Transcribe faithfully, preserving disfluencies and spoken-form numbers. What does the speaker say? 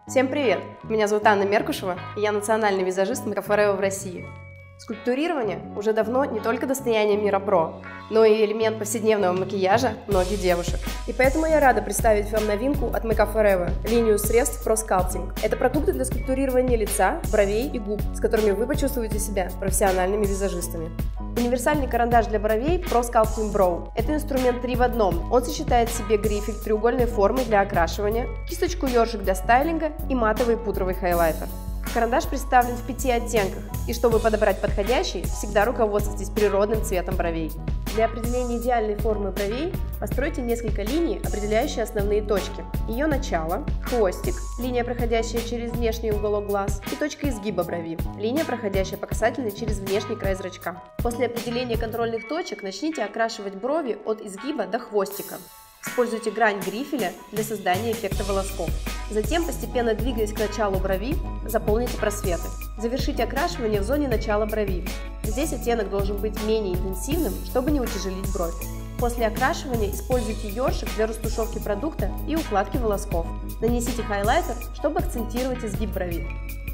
Всем привет! Меня зовут Анна Меркушева, и я национальный визажист Makeup Forever в России. Скульптурирование уже давно не только достояние мира про, но и элемент повседневного макияжа многих девушек. И поэтому я рада представить вам новинку от Makeup Forever – линию средств Pro Sculpting. Это продукты для скульптурирования лица, бровей и губ, с которыми вы почувствуете себя профессиональными визажистами. Универсальный карандаш для бровей Pro Sculpting Brow. Это инструмент три в одном. Он сочетает в себе грифель треугольной формы для окрашивания, кисточку ёршик для стайлинга и матовый пудровый хайлайтер. Карандаш представлен в пяти оттенках, и чтобы подобрать подходящий, всегда руководствуйтесь природным цветом бровей. Для определения идеальной формы бровей постройте несколько линий, определяющие основные точки. Ее начало, хвостик, линия, проходящая через внешний уголок глаз, и точка изгиба брови, линия, проходящая по касательной через внешний край зрачка. После определения контрольных точек начните окрашивать брови от изгиба до хвостика. Используйте грань грифеля для создания эффекта волосков. Затем, постепенно двигаясь к началу брови, заполните просветы. Завершите окрашивание в зоне начала брови. Здесь оттенок должен быть менее интенсивным, чтобы не утяжелить бровь. После окрашивания используйте ёршик для растушевки продукта и укладки волосков. Нанесите хайлайтер, чтобы акцентировать изгиб брови.